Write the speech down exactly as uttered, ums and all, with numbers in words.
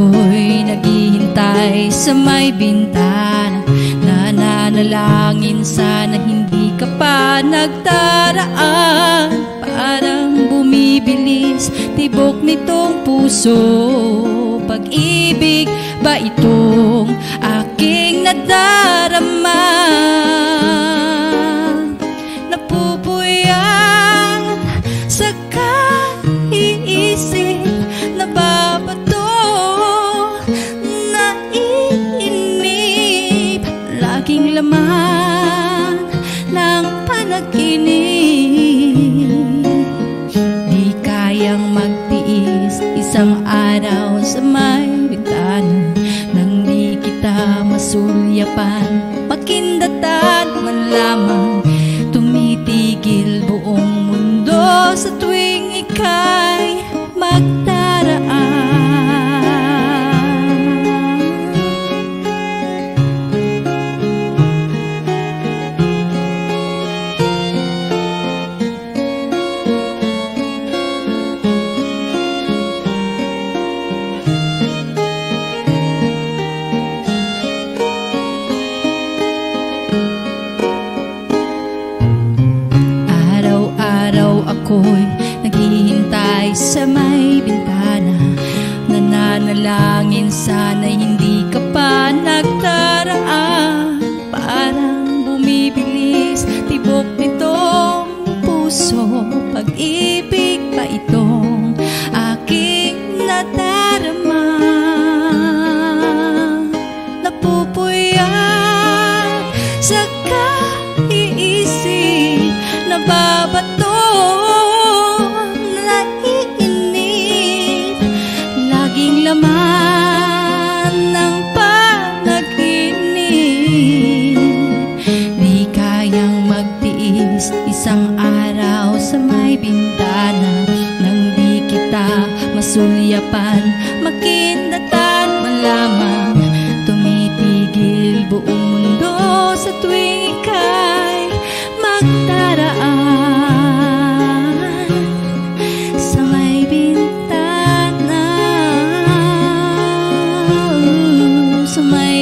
ako'y naghihintay sa may bintana, nananalangin sana hindi ka pa nagdaraan. Parang bumibilis tibok nitong puso, pag-ibig ba itong aking nadarama? Napupuyat sa kaiisip, nababato, naiinip, laging laman ng panaginip. Di kayang magtiis isang araw sa may bintana, nang di kita masulyapan, makindatan man lamang. Tumitigil buong mundo sa tuwing ika'y magdaraan. Ako'y naghihintay sa may bintana, nananalangin sana'y hindi ka pa nagdaraan. Parang bumibilis tibok nitong puso, pag-ibig pa itong aking nadarama. Napupuyat sa kaiisip, nababato, laman ng panaginip. Di kayang magtiis isang araw sa may bintana, nang di kita masulyapan, makindatan man lamang. Tumitigil buong mundo sa tuwing ika'y magdaraan sa may bintana, sa may